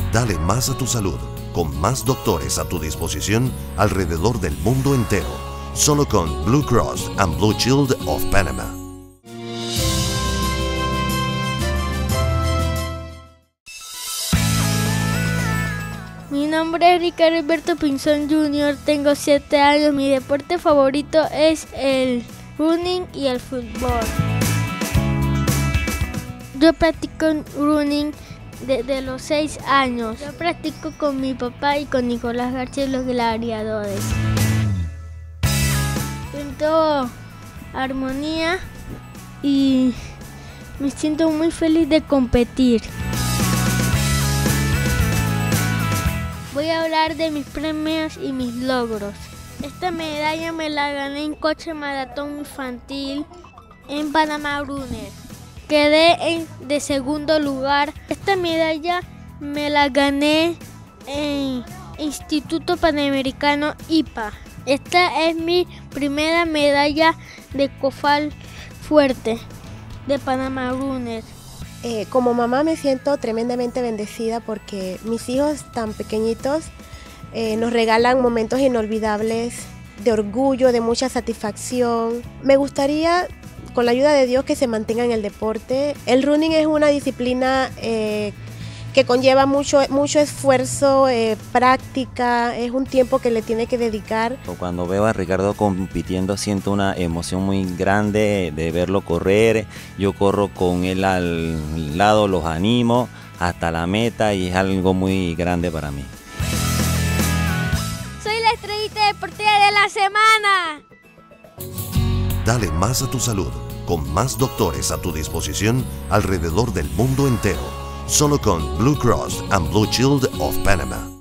Dale más a tu salud, con más doctores a tu disposición alrededor del mundo entero, solo con Blue Cross and Blue Shield of Panama. Mi nombre es Ricardo Alberto Pinzón Jr., tengo 7 años, mi deporte favorito es el running y el fútbol. Yo practico running desde los 6 años. Yo practico con mi papá y con Nicolás García, los gladiadores. Siento armonía y me siento muy feliz de competir. Voy a hablar de mis premios y mis logros. Esta medalla me la gané en coche maratón infantil en Panamá Runner. Quedé de segundo lugar. Esta medalla me la gané en Instituto Panamericano IPA. Esta es mi primera medalla de cofal fuerte de Panamá Runner. Como mamá me siento tremendamente bendecida porque mis hijos tan pequeñitos nos regalan momentos inolvidables de orgullo, de mucha satisfacción. Me gustaría, con la ayuda de Dios, que se mantenga en el deporte. El running es una disciplina que conlleva mucho esfuerzo, práctica, es un tiempo que le tiene que dedicar. Cuando veo a Ricardo compitiendo siento una emoción muy grande de verlo correr. Yo corro con él al lado, los animo hasta la meta y es algo muy grande para mí. Soy la estrellita deportiva de la semana. Dale más a tu salud, con más doctores a tu disposición alrededor del mundo entero, solo con Blue Cross and Blue Shield of Panama.